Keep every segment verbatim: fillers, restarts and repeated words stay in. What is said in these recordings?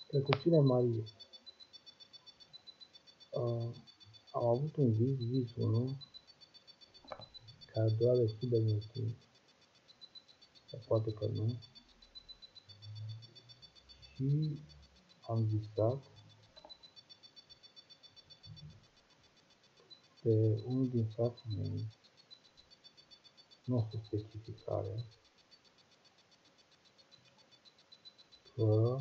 Rătăciune Marie. Uh, am avut un vis, vis unu, care a durat destul de mult timp, sau poate că nu, și am visat pe unul din frații mei, nu o să specific care, că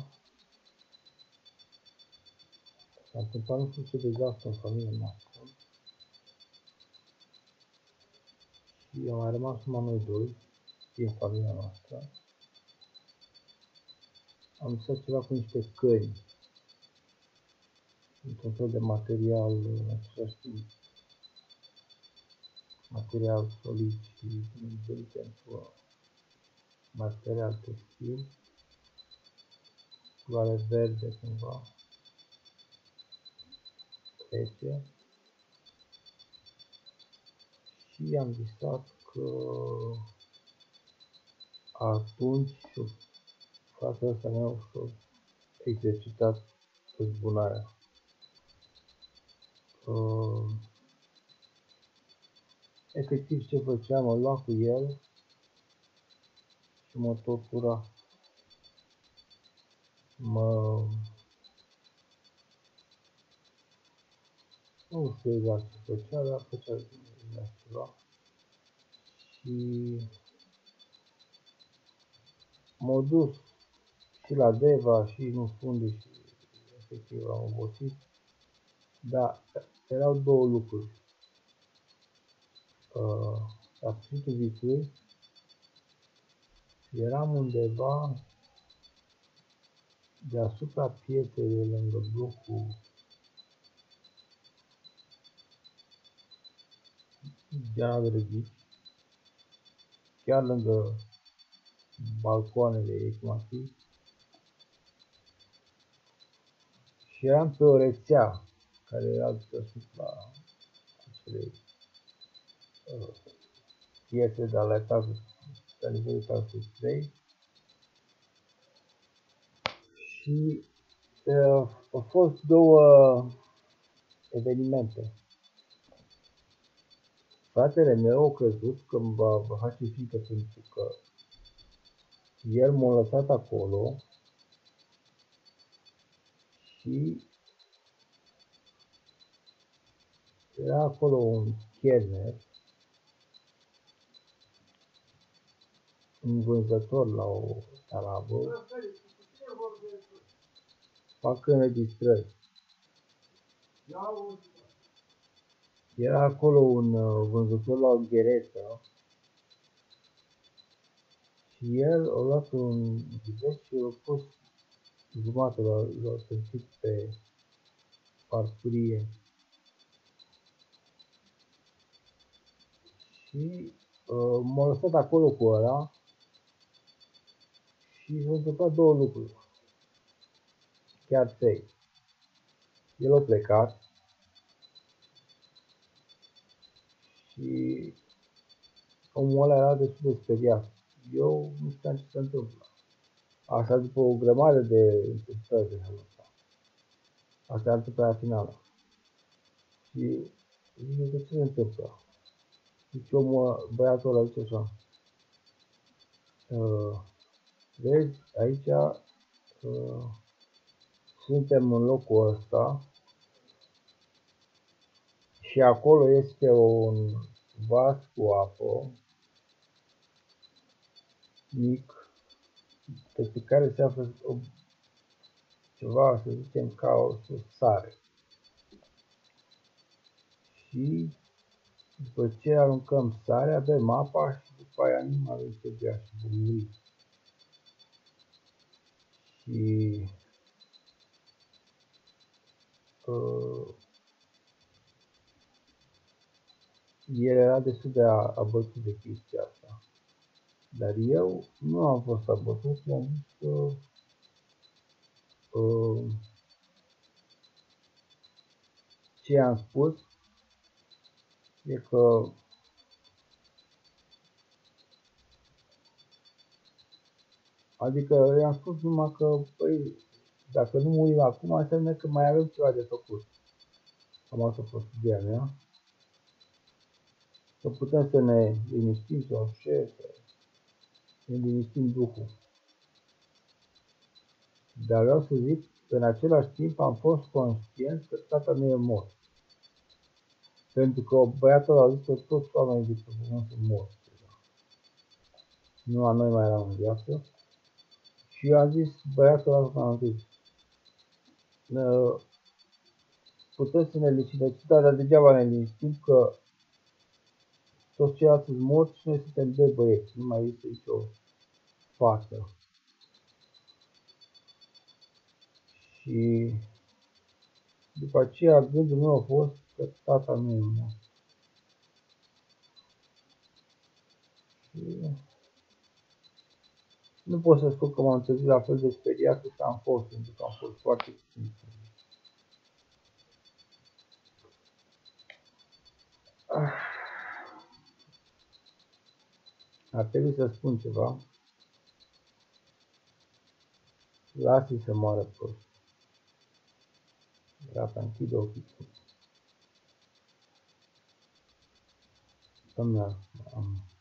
s-a întâmplat nu știu ce dezastru în familia noastră și am mai rămas numai noi doi din familia noastră. Am visat ceva cu niște câini, într-un fel de material, în același timp, material solid și învelit pentru material textil, culoare verde cumva, trece. Și am visat că atunci fratele ăsta meu și-a exercitat răzbunarea. Uh, efectiv ce făcea, mă lua cu el și mă tortura. Mă... Nu știu exact ce făcea, dar făcea ceva. Și m-a dus și la Deva și în funde și efectiv am obosit. Dar erau două lucruri. Uh, la sfârșitul visului eram undeva deasupra pieței de lângă blocul Diana Drăghici, chiar lângă balcoanele ei, cum ar fi, și eram pe o rețea care era deasupra acelei uh, piețe de la etajul, la nivelul etajului trei. Și uh, au fost două evenimente. Fratele meu a crezut că îmi va, va face frică pentru că el m-a lăsat acolo și era acolo un cherner, un vânzător la o tarabă, fac înregistrări. Era acolo un vânzător la o gheretă și el a luat un bilet și a pus jumătate, l-a simțit pe farfurie. Și uh, m-a lăsat acolo cu ăla și s-au întâmplat două lucruri, chiar trei. El a plecat și omul ăla era destul de speriat. Eu nu știam ce se întâmplă. Asta după o grămadă de întâmplări de felul ăsta. Asta e întâmplarea finală. Și zic, de ce se întâmplă? Deci omul, băiatul ăla zice așa, uh, vezi, aici uh, suntem în locul ăsta și acolo este un vas cu apă mic, pe care se află o, ceva, să zicem, ca o sare. Și după ce aruncăm sarea, bem apa și după aia nu mai avem ce bea și vom muri. Și uh, el era destul de abătut de chestia asta. Dar eu nu am fost abătut, i-am zis că uh, ce i-am spus e că adică i-am spus numai că, păi, Dacă nu murim acum, înseamnă că mai avem ceva de făcut. Am asta a fost ideea mea. Să putem să ne liniștim, să orice, să ne liniștim Duhul. Dar vreau să zic că în același timp am fost conștient că tata nu e mort. Pentru că băiatul a zis că toți oamenii de pe pământ sunt morți. Nu a noi mai eram în viață. Și a zis băiatul ăla, am zis, putem să ne liniștim, da, dar degeaba ne liniștim că toți ceilalți sunt morți și noi suntem doi băieți, nu mai este nicio fată. Și după aceea gândul meu a fost că tata nu e mort. Și nu pot să spun că m-am trezit la fel de speriat cât am fost, pentru că am fost foarte puțin. Ar trebui să spun ceva. Lasă-i să moară prost. Gata, închide ochii. Să-mi am